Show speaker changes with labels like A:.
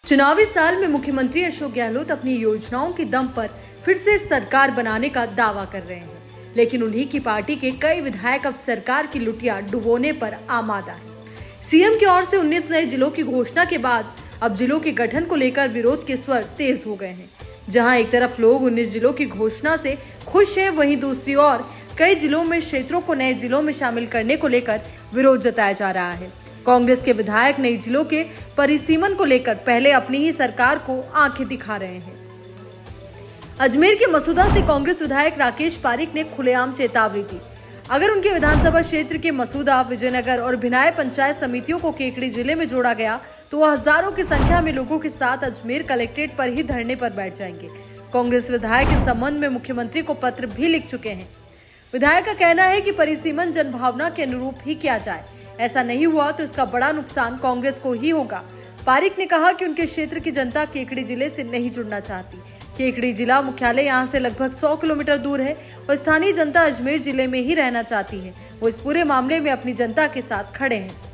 A: चुनावी साल में मुख्यमंत्री अशोक गहलोत अपनी योजनाओं के दम पर फिर से सरकार बनाने का दावा कर रहे हैं, लेकिन उन्हीं की पार्टी के कई विधायक अब सरकार की लुटिया डुबोने पर आमादा हैं। सीएम की ओर से 19 नए जिलों की घोषणा के बाद अब जिलों के गठन को लेकर विरोध के स्वर तेज हो गए हैं। जहां एक तरफ लोग 19 जिलों की घोषणा से खुश हैं, वहीं दूसरी ओर कई जिलों में क्षेत्रों को नए जिलों में शामिल करने को लेकर विरोध जताया जा रहा है। कांग्रेस के विधायक नई जिलों के परिसीमन को लेकर पहले अपनी ही सरकार को आंखें दिखा रहे हैं। अजमेर के मसूदा से कांग्रेस विधायक राकेश पारीक ने खुलेआम चेतावनी दी, अगर उनके विधानसभा क्षेत्र के मसूदा, विजयनगर और भिनाय पंचायत समितियों को केकड़ी जिले में जोड़ा गया तो वह हजारों की संख्या में लोगों के साथ अजमेर कलेक्ट्रेट पर ही धरने पर बैठ जाएंगे। कांग्रेस विधायक इस संबंध में मुख्यमंत्री को पत्र भी लिख चुके हैं। विधायक का कहना है कि परिसीमन जनभावना के अनुरूप ही किया जाए, ऐसा नहीं हुआ तो इसका बड़ा नुकसान कांग्रेस को ही होगा। पारीक ने कहा कि उनके क्षेत्र की जनता केकड़ी जिले से नहीं जुड़ना चाहती। केकड़ी जिला मुख्यालय यहां से लगभग 100 किलोमीटर दूर है और स्थानीय जनता अजमेर जिले में ही रहना चाहती है। वो इस पूरे मामले में अपनी जनता के साथ खड़े हैं।